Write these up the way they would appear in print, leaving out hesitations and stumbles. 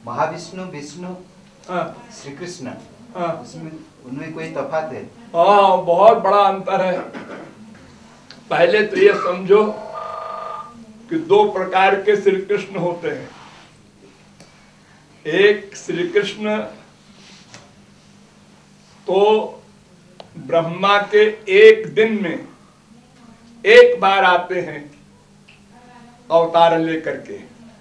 महाविष्णु, विष्णु, हाँ श्री कृष्ण, हाँ उसमें उनमें कोई तफात है? हाँ, बहुत बड़ा अंतर है। पहले तो ये समझो कि दो प्रकार के श्री कृष्ण होते हैं। एक श्री कृष्ण तो ब्रह्मा के एक दिन में एक बार आते हैं अवतार लेकर के,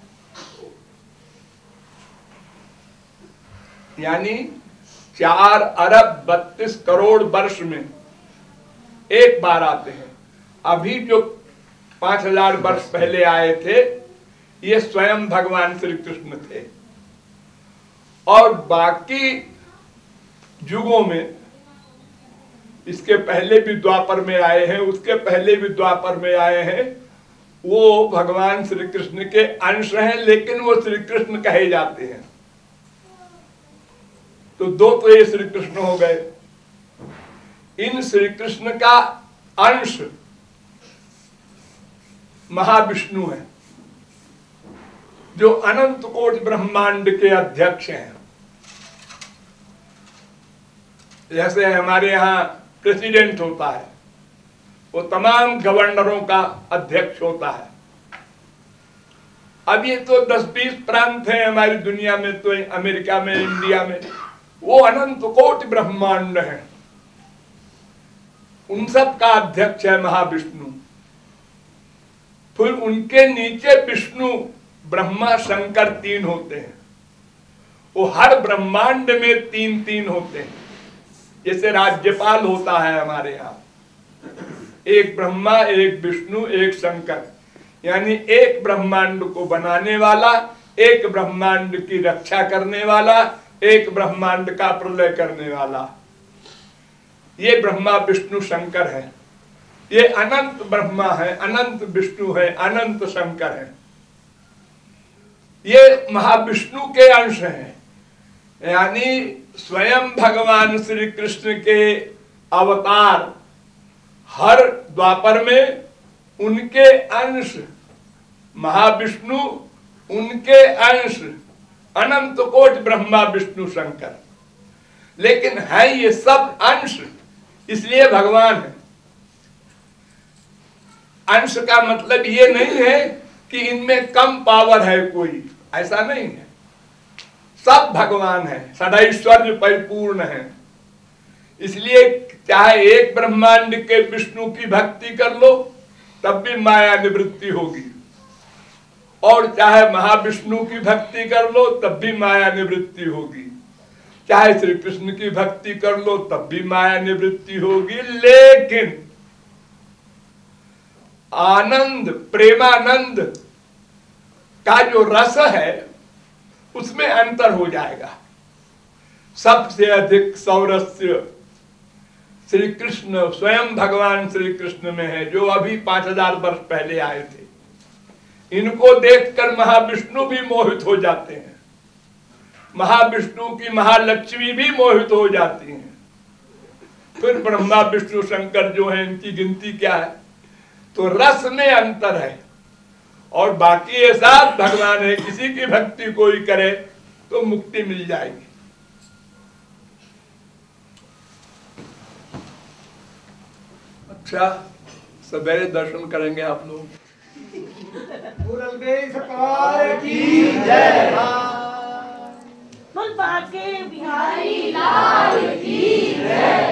यानी 4,32,00,00,000 वर्ष में एक बार आते हैं। अभी जो 5,000 वर्ष पहले आए थे ये स्वयं भगवान श्री कृष्ण थे। और बाकी युगों में, इसके पहले भी द्वापर में आए हैं, उसके पहले भी द्वापर में आए हैं, वो भगवान श्री कृष्ण के अंश हैं, लेकिन वो श्री कृष्ण कहे जाते हैं। तो दो तो ये श्री कृष्ण हो गए। इन श्री कृष्ण का अंश महाविष्णु है, जो अनंत कोटि ब्रह्मांड के अध्यक्ष हैं। जैसे हमारे यहाँ प्रेसिडेंट होता है, वो तमाम गवर्नरों का अध्यक्ष होता है। अब ये तो 10-20 प्रांत हैं हमारी दुनिया में, तो अमेरिका में, इंडिया में, वो अनंत कोटि ब्रह्मांड है, उन सब का अध्यक्ष है महाविष्णु। फिर उनके नीचे विष्णु, ब्रह्मा, शंकर 3 होते हैं। वो हर ब्रह्मांड में 3-3 होते हैं। जैसे राज्यपाल होता है हमारे यहाँ, एक ब्रह्मा, एक विष्णु, एक शंकर, यानी एक ब्रह्मांड को बनाने वाला, एक ब्रह्मांड की रक्षा करने वाला, एक ब्रह्मांड का प्रलय करने वाला। ये ब्रह्मा, विष्णु, शंकर है। ये अनंत ब्रह्मा है, अनंत विष्णु है, अनंत शंकर है। ये महाविष्णु के अंश हैं, यानी स्वयं भगवान श्री कृष्ण के अवतार हर द्वापर में उनके अंश महाविष्णु, उनके अंश अनंत कोटि ब्रह्मा, विष्णु, शंकर। लेकिन है ये सब अंश, इसलिए भगवान है। अंश का मतलब ये नहीं है कि इनमें कम पावर है कोई, ऐसा नहीं है। सब भगवान है, सदैश्वर्य परिपूर्ण है। इसलिए चाहे एक ब्रह्मांड के विष्णु की भक्ति कर लो तब भी माया निवृत्ति होगी, और चाहे महाविष्णु की भक्ति कर लो तब भी माया निवृत्ति होगी, चाहे श्री कृष्ण की भक्ति कर लो तब भी माया निवृत्ति होगी। लेकिन आनंद, प्रेमानंद का जो रस है उसमें अंतर हो जाएगा। सबसे अधिक सौरस्य श्री कृष्ण, स्वयं भगवान श्री कृष्ण में है, जो अभी 5,000 वर्ष पहले आए थे। इनको देखकर महाविष्णु भी मोहित हो जाते हैं, महाविष्णु की महालक्ष्मी भी मोहित हो जाती हैं। फिर ब्रह्मा, विष्णु, शंकर जो है, इनकी गिनती क्या है? तो रस में अंतर है, और बाकी ये सब भगवान है। किसी की भक्ति कोई करे तो मुक्ति मिल जाएगी। अच्छा, सवेरे दर्शन करेंगे आप लोग। बोल बाके बिहारी लाल की जय।